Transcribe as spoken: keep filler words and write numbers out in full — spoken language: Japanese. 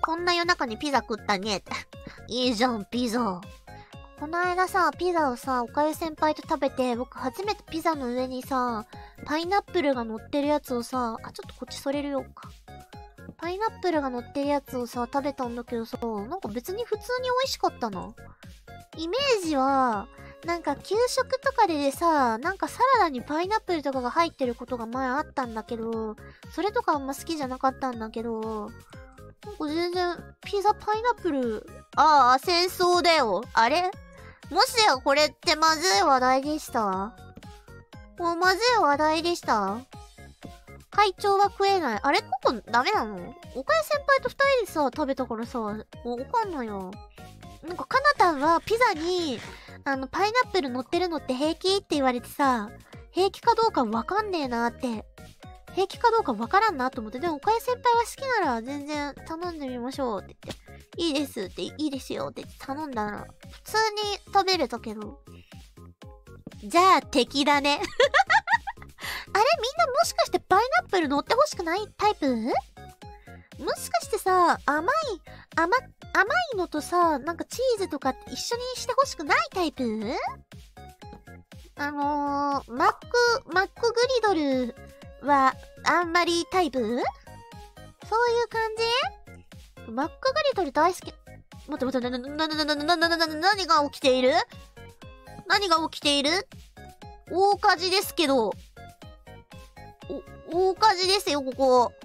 こんな夜中にピザ食ったねって。いいじゃん、ピザ。この間さ、ピザをさ、おかゆ先輩と食べて、僕初めてピザの上にさ、パイナップルが乗ってるやつをさ、あ、ちょっとこっちそれるようか。パイナップルが乗ってるやつをさ、食べたんだけどさ、なんか別に普通に美味しかったな。イメージは、なんか給食とかでさ、なんかサラダにパイナップルとかが入ってることが前あったんだけど、それとかあんま好きじゃなかったんだけど、なんか全然、ピザパイナップル、ああ、戦争だよ。あれもしやこれってまずい話題でしたもうまずい話題でした会長は食えない。あれここダメなのおかゆ先輩と二人でさ、食べたからさ、わかんないよ。なんか、かなたんはピザに、あの、パイナップル乗ってるのって平気って言われてさ、平気かどうかわかんねえなって。平気かどうかわからんなと思って、でも、おかゆ先輩は好きなら全然頼んでみましょうって言って、いいですって、いいですよって頼んだら、普通に食べれたけど。じゃあ、敵だね。あれみんなもしかしてパイナップル乗ってほしくないタイプ？もしかしてさ、甘い、甘、甘いのとさ、なんかチーズとか一緒にしてほしくないタイプ？あのー、マック、マックグリドルはあんまりタイプ？そういう感じ？マックグリドル大好き。待って待って、な、な、な、な、な、な、な、な、な、な、何が起きている？何が起きている？大火事ですけど。お、大火事ですよ、ここ。